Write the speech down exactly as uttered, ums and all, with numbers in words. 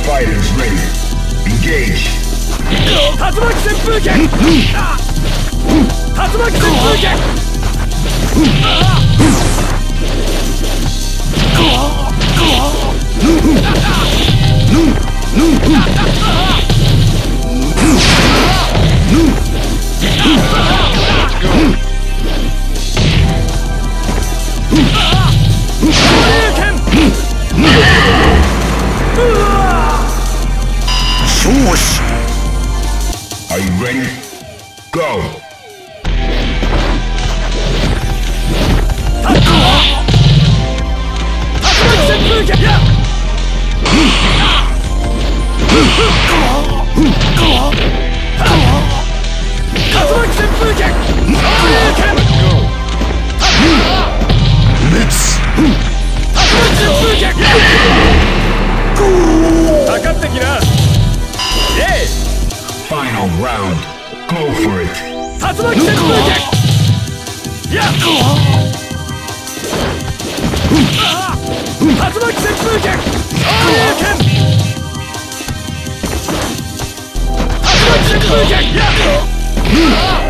fighters ready. Engage. 竜巻旋風剣。竜巻旋風剣。 勝死。Are you ready? Go. 竜巻旋風剣。 Let's. かかってきな。 Final round. Go for it. 竜巻旋風剣。やっ。竜巻旋風剣。昇竜拳。竜巻旋風剣。やっ。